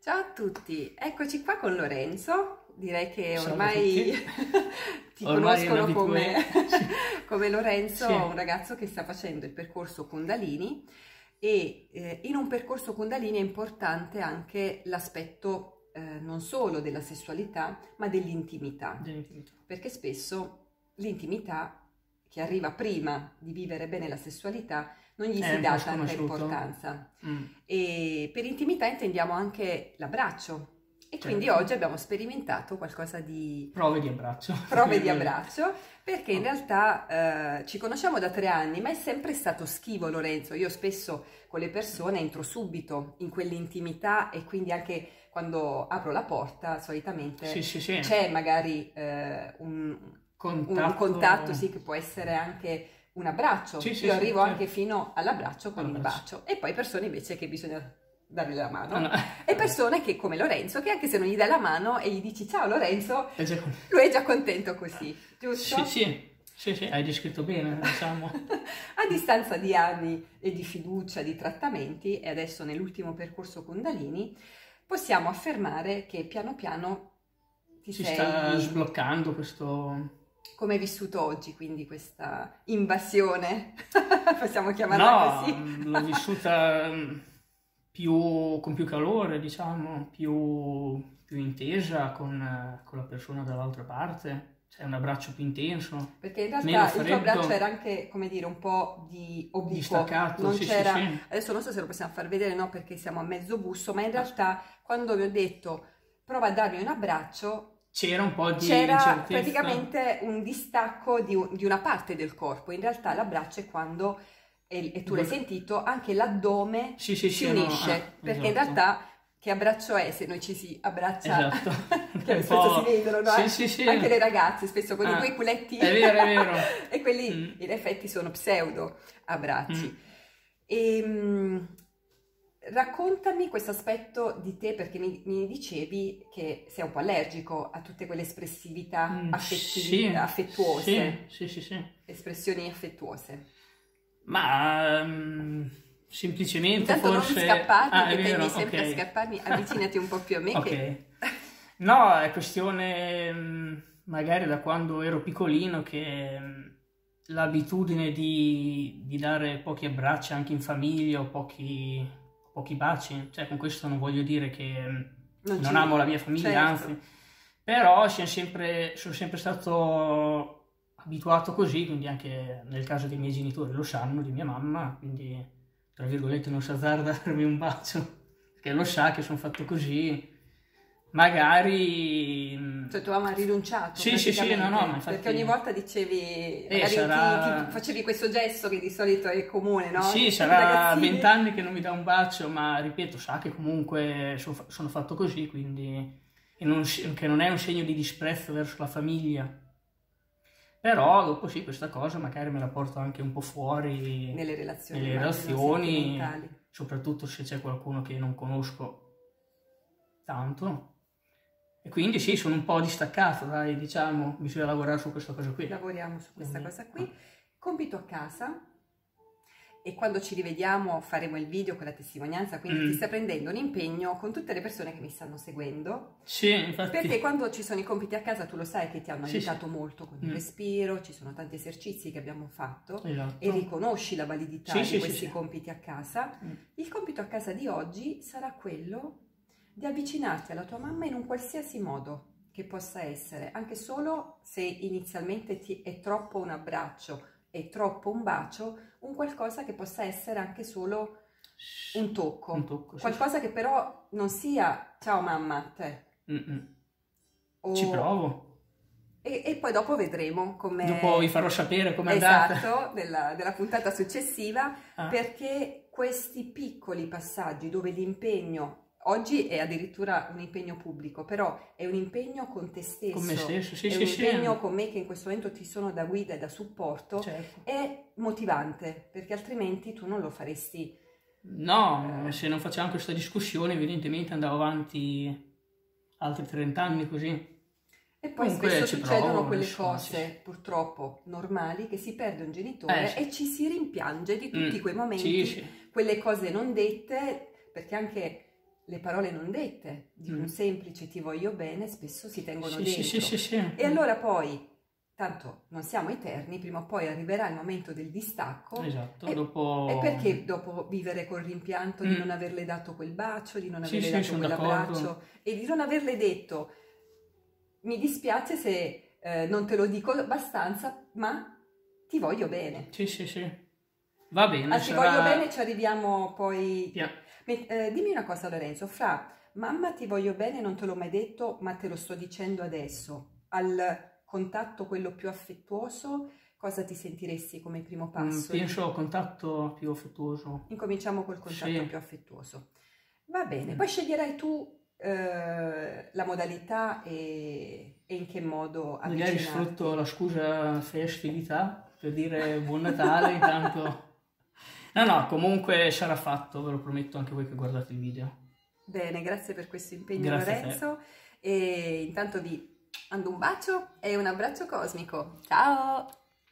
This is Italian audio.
Ciao a tutti, eccoci qua con Lorenzo, direi che Salve a ormai tutti. ti Ormai è un conoscono abitué. come Lorenzo, Sì. un ragazzo che sta facendo il percorso Kundalini e in un percorso Kundalini è importante anche l'aspetto non solo della sessualità ma dell'intimità, Dell'intimità. perché spesso l'intimità che arriva prima di vivere bene la sessualità non gli È si un dà po' tanta sconosciuto. importanza. Mm, E per intimità intendiamo anche l'abbraccio e quindi certo. oggi abbiamo sperimentato qualcosa di Prove di abbraccio. prove di abbraccio perché in Oh. realtà ci conosciamo da 3 anni ma è sempre stato schivo Lorenzo. Io spesso con le persone entro subito in quell'intimità e quindi anche quando apro la porta solitamente Sì. c'è magari un contatto sì, che può essere anche un abbraccio. Sì, Io arrivo certo. anche fino all'abbraccio con il All'abbraccio. bacio e poi persone invece che bisogna dargli la mano No. e persone che come Lorenzo che anche se non gli dai la mano e gli dici ciao Lorenzo È già con... lui è già contento così, giusto? Sì, hai descritto bene, diciamo. A distanza di anni e di fiducia, di trattamenti e adesso nell'ultimo percorso Kundalini possiamo affermare che piano piano ti Si sei sta sbloccando questo... come hai vissuto oggi, quindi questa invasione, possiamo chiamarla No, così. l'ho vissuta con più calore, diciamo, più intesa con la persona dall'altra parte. C'è un abbraccio più intenso, Perché in meno realtà il tuo abbraccio freddo, era anche, come dire, un po' di obliquo, distaccato, non sì. adesso non so se lo possiamo far vedere, no, perché siamo a mezzo busto, ma in realtà quando vi ho detto prova a darmi un abbraccio, C'era un po' di c'era incertezza. praticamente un distacco di una parte del corpo. In realtà l'abbraccio è quando, e tu l'hai sentito, anche l'addome Sì, si unisce, perché in esatto. realtà che abbraccio è se noi ci si abbraccia, Esatto. che Un spesso po'... si vedono, no? Sì. Anche le ragazze spesso con i due culetti, È vero. e quelli in effetti sono pseudo abbracci. Raccontami questo aspetto di te perché mi dicevi che sei un po' allergico a tutte quelle espressività affettuose, Sì. espressioni affettuose. Ma semplicemente Intanto forse... non mi scapparmi, è che vero, tendi sempre a ok. scapparmi, avvicinati un po' più a me. Ok. Che... No, è questione magari da quando ero piccolino che l'abitudine di dare pochi abbracci anche in famiglia o pochi baci, cioè con questo non voglio dire che non amo la mia famiglia, certo. Anzi, però sono sempre stato abituato così, quindi anche nel caso dei miei genitori lo sanno, di mia mamma, quindi tra virgolette non si azzarda a darmi un bacio, perché lo sa che sono fatto così, magari... Cioè tua mamma ha rinunciato Sì, praticamente, no, ma infatti... perché ogni volta dicevi, magari ti facevi questo gesto che di solito è comune, no? Sì, sarà 20 anni che non mi dà un bacio, ma ripeto, sa che comunque sono fatto così, quindi che non è un segno di disprezzo verso la famiglia. Però dopo sì, questa cosa magari me la porto anche un po' fuori nelle relazioni sentimentali, soprattutto se c'è qualcuno che non conosco tanto. E quindi sì, sono un po' distaccato, dai, diciamo, bisogna lavorare su questa cosa qui. Lavoriamo su questa cosa qui. Compito a casa, e quando ci rivediamo faremo il video con la testimonianza, quindi ti sta prendendo un impegno con tutte le persone che mi stanno seguendo. Sì, infatti. Perché quando ci sono i compiti a casa tu lo sai che ti hanno aiutato molto con il respiro, ci sono tanti esercizi che abbiamo fatto e riconosci la validità di questi compiti a casa. Il compito a casa di oggi sarà quello di avvicinarti alla tua mamma in un qualsiasi modo che possa essere, anche solo se inizialmente è troppo un abbraccio, è troppo un bacio, un qualcosa che possa essere anche solo un tocco, qualcosa che però non sia ciao mamma, te. Ci provo. E poi dopo vedremo come... Dopo vi farò sapere com'è andata. Esatto, della puntata successiva, perché questi piccoli passaggi dove l'impegno, oggi è addirittura un impegno pubblico, però è un impegno con te stesso, con me stesso, è un impegno con me che in questo momento ti sono da guida e da supporto, è motivante, perché altrimenti tu non lo faresti. No, se non facciamo questa discussione evidentemente andavo avanti altri 30 anni così. E poi spesso succedono quelle cose purtroppo normali, che si perde un genitore e ci si rimpiange di tutti quei momenti, quelle cose non dette, perché anche le parole non dette di un semplice ti voglio bene spesso si tengono dentro. Sì. E allora poi, tanto non siamo eterni, prima o poi arriverà il momento del distacco. Esatto, e perché dopo vivere col rimpianto di non averle dato quel bacio, di non averle dato quell'abbraccio e di non averle detto mi dispiace se non te lo dico abbastanza, ma ti voglio bene. Sì. Va bene. Ti voglio bene, ci arriviamo poi. Dimmi una cosa, Lorenzo, fra mamma ti voglio bene, non te l'ho mai detto, ma te lo sto dicendo adesso, al contatto quello più affettuoso, cosa ti sentiresti come primo passo? Penso contatto più affettuoso. Incominciamo col contatto più affettuoso. Va bene, poi sceglierai tu la modalità e in che modo avvicinarti. Magari sfrutto la scusa festività per dire buon Natale intanto. No, comunque sarà fatto, ve lo prometto anche voi che guardate il video. Bene, grazie per questo impegno, Lorenzo. E intanto vi mando un bacio e un abbraccio cosmico. Ciao!